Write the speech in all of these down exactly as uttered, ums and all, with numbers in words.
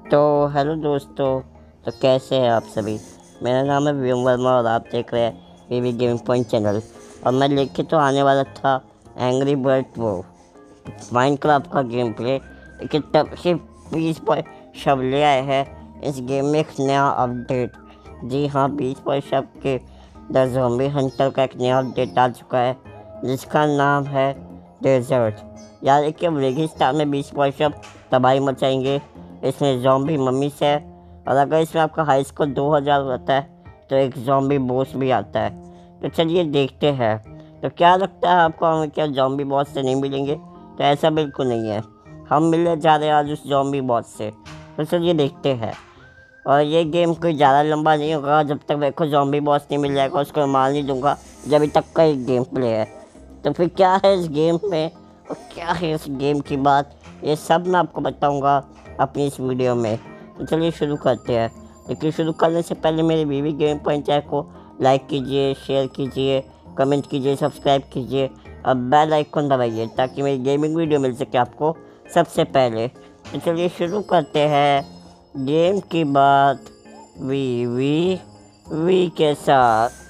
तो हेलो दोस्तों। तो कैसे हैं आप सभी। मेरा नाम है वियम वर्मा और आप देख रहे हैं वीवी गेमिंग पॉइंट चैनल। और मैं लेके तो आने वाला था एंग्री बर्ड वो माइनक्राफ्ट का गेम प्ले, लेकिन तब से बीस पॉइंट शब ले आए हैं इस गेम में एक नया अपडेट। जी हाँ, बीस पॉइंट शब के द ज़ॉम्बी हंटर का एक नया अपडेट आ चुका है जिसका नाम है डेजर्ट। यार देखिए, रेगिस्तान में बीस पॉइंट शब तबाही मचाएंगे। इसमें ज़ॉम्बी मम्मी से है, और अगर इसमें आपका हाई स्कोर दो हज़ार होता है तो एक ज़ॉम्बी बॉस भी आता है। तो चलिए देखते हैं। तो क्या लगता है आपको, हमें क्या ज़ॉम्बी बॉस से नहीं मिलेंगे? तो ऐसा बिल्कुल नहीं है, हम मिलने जा रहे हैं आज उस ज़ॉम्बी बॉस से। तो चलिए देखते हैं। और ये गेम कोई ज़्यादा लंबा नहीं होगा, जब तक मेरे को ज़ॉम्बी बॉस नहीं मिल जाएगा उसको मार नहीं दूंगा। जब तक का एक गेम प्ले है, तो फिर क्या है इस गेम में और क्या है इस गेम की बात, ये सब मैं आपको बताऊंगा अपनी इस वीडियो में। तो चलिए शुरू करते हैं। लेकिन शुरू करने से पहले मेरे वीवी गेम पॉइंट चैनल को लाइक कीजिए, शेयर कीजिए, कमेंट कीजिए, सब्सक्राइब कीजिए और बेल आइकन दबाइए ताकि मेरी गेमिंग वीडियो मिल सके आपको सबसे पहले। तो चलिए शुरू करते हैं गेम की बात वी वी वी के साथ।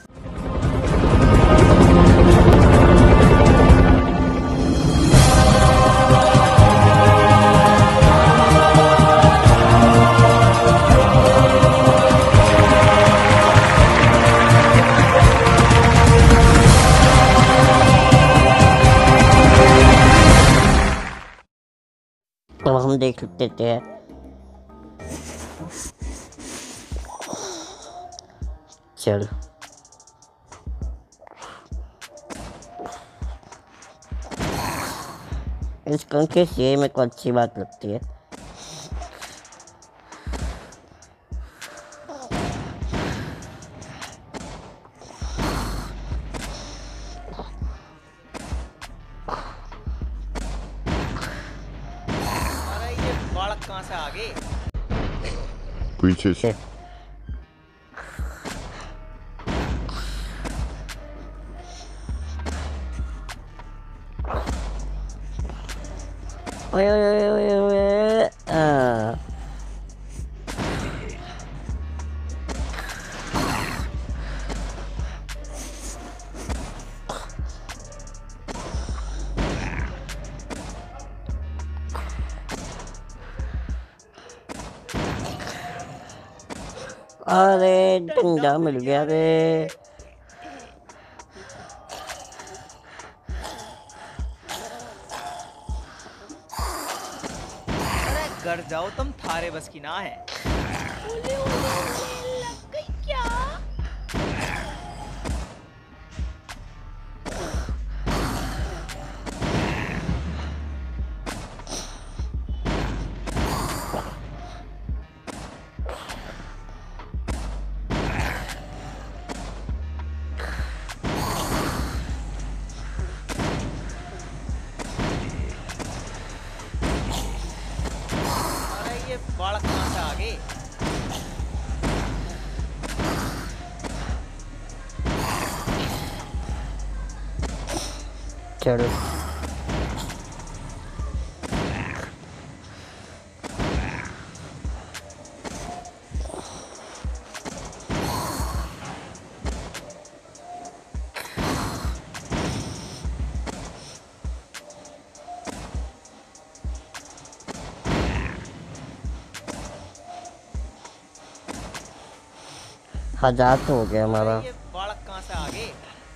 तो हम देख लेते हैं। चल इस कंके से मेरे को अच्छी बात लगती है। अरे ये बालक कहाँ से आ गए? पीछे से ओए ओए ओए ओए ओए आ। अरे डंडा मिल गया रे। अरे घर जाओ, तुम थारे बस की ना है। ओले ओले ओले लग गई क्या? अरे ये बालक कहाँ से आ गए? चलो हजार तो हो गया हमारा। अरे ये बालक कहाँ से आ गए?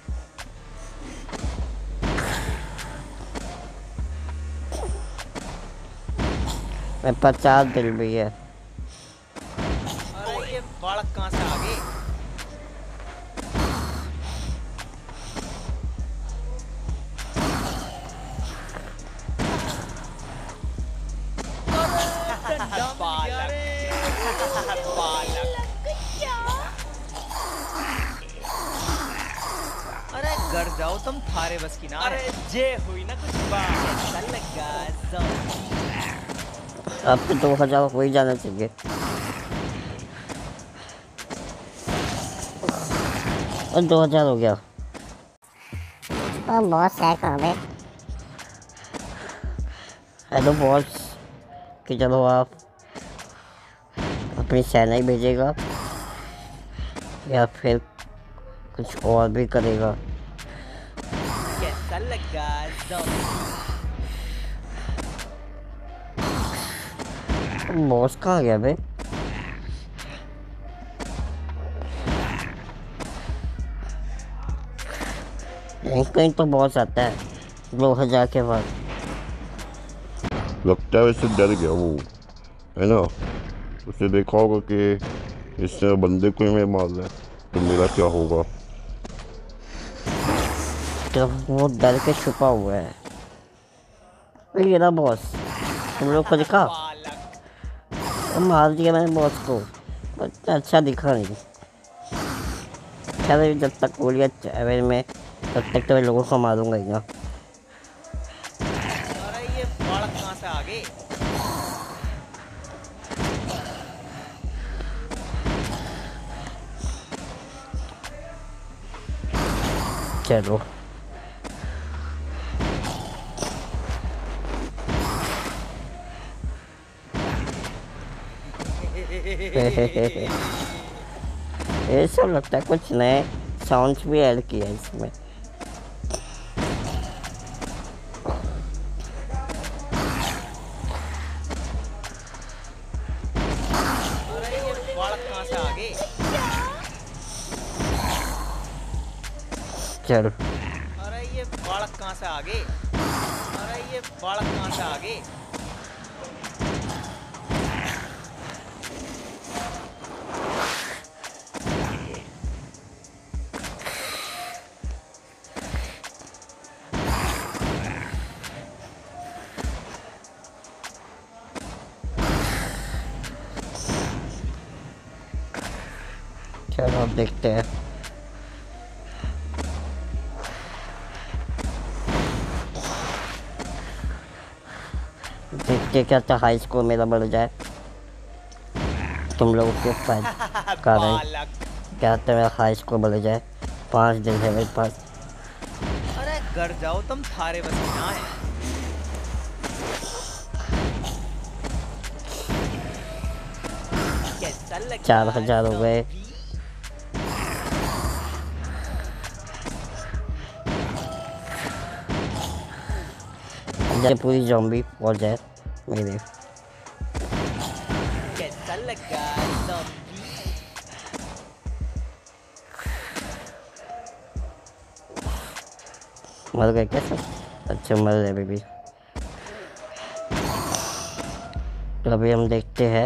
मैं पचास दिल भी है। अरे ये बालक कहाँ से आ गए? बालक बालक लग गई क्या? अरे घर जाओ, तुम थारे बस की ना है। अरे जे हुई ना कुछ बात, ऐसा लगा अब तो दो हजार हो ही जाना चाहिए। और दो हजार हो गया। तो बॉस है कहाँ पे? हेलो बॉस, कि चलो आप अपनी सेना ही भेजेगा या फिर कुछ और भी करेगा। कैसा लगा ज़ॉम्बी? बॉस कहाँ गया बे? कहीं कहीं तो बॉस आता है दो हजार के बाद। लगता है वैसे डर गया वो, है ना। उसे देखा होगा कि इसने बंदे को ही मैं मार रहा है तो मेरा क्या होगा। तो वो डर के छुपा हुआ है। ये ना बॉस, तुम लोग को दिखा? तो मार दिया मैंने बॉस को, बट अच्छा दिखा नहीं। खैर जब तक गोलियाँ चले में तब तक तो मैं लोगों को मारूंगा ही ना। अरे ये बालक कहाँ से आ गए? चलो ये सब लगता है कुछ नए साउंड्स भी ऐड किया है इसमें। अरे ये बालक कहाँ से आ गए? चल अरे ये बालक कहाँ से आ गए? अरे ये बालक कहाँ से आ गए? चलो अब देखते हैं। देखते क्या तो हाई स्कोर मेरा बढ़ जाए तुम लोगों के कारण। बालक। क्या तो मेरा हाई स्कोर बढ़ जाए। पाँच दिन है मेरे पास। अरे घर जाओ, तुम थारे बस की ना है। कैसा लगा चार हजार हो गए। ज़ॉम्बी? जब पूरी ज़ॉम्बी पहुंच जाए मेरे। कैसा लगा ज़ॉम्बी? मर गए क्या सब? अच्छा मर रहे अभी भी। तो अभी हम देखते हैं।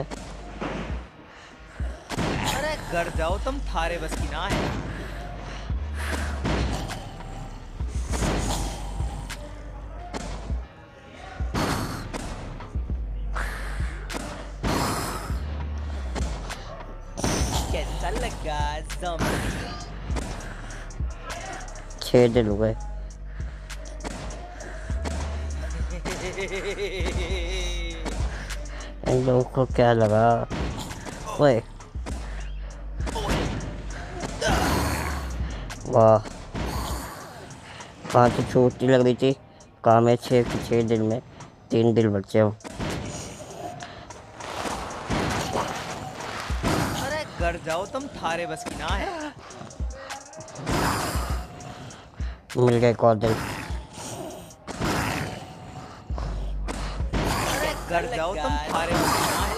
अरे घर जाओ, तुम थारे बस की ना है। कैसा लगा ज़ॉम्बी? छः दिन हो गए। इन लोगों को क्या लगा? ओए वाह, कहाँ तो छोटी लग रही थी। काम है छः छः दिन में तीन दिन बचे हो। अरे घर जाओ, तुम थारे बस की ना है। मिल गए एक और दिन। अरे घर जाओ, तुम थारे बस की ना है।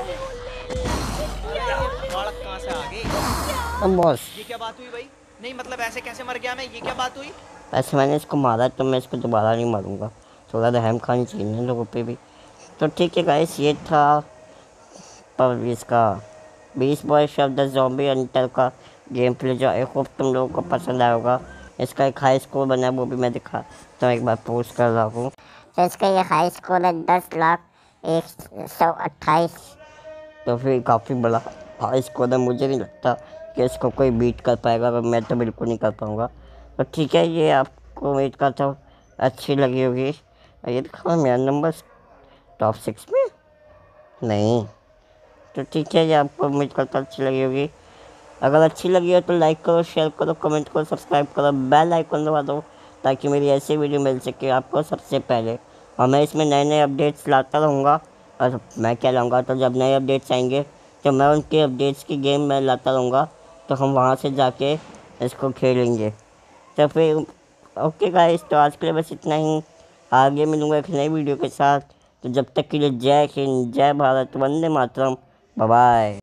अरे ये बालक कहाँ से आ गए? अब बॉस ये क्या बात हुई भाई? नहीं मतलब ऐसे कैसे मर गया मैं? ये क्या बात हुई? ऐसे मैंने इसको मारा तो मैं इसको दोबारा नहीं मारूंगा। थोड़ा रहम खानी चाहिए लोगों पे भी। तो ठीक है गाइस, ये था पर इसका बीस बॉय शब्द ज़ॉम्बी हंटर का गेम प्ले जो आई होप तुम लोगों को पसंद आया होगा। इसका एक हाई स्कोर बना है वो भी मैं दिखा तो एक बार पोस्ट कर रहा हूँ। तो इसका ये हाई स्कोर है दस लाख एक सौ अट्ठाईस। तो फिर काफ़ी बड़ा हाई स्कोर है। मुझे नहीं लगता कि इसको कोई बीट कर पाएगा, और मैं तो बिल्कुल नहीं कर पाऊँगा। तो ठीक है, ये आपको उम्मीद करता हूँ अच्छी लगी होगी। ये दिखाओ मेरा नंबर टॉप सिक्स में नहीं। तो ठीक है, ये आपको उम्मीद करता अच्छी लगी होगी। अगर अच्छी लगी हो तो लाइक करो, शेयर करो, कमेंट करो, सब्सक्राइब करो, बेल आइकन दबा दो ताकि मेरी ऐसी वीडियो मिल सके आपको सबसे पहले। और मैं इसमें नए नए अपडेट्स लाता रहूँगा। और मैं क्या लाऊँगा तो जब नए अपडेट्स आएंगे तो मैं उनके अपडेट्स की गेम मैं लाता रहूँगा, तो हम वहाँ से जाके इसको खेलेंगे। तो फिर ओके गाइस, तो आज के लिए बस इतना ही। आगे मिलूँगा एक नई वीडियो के साथ। तो जब तक के लिए जय हिंद, जय भारत, वंदे मातरम, बाय बाय।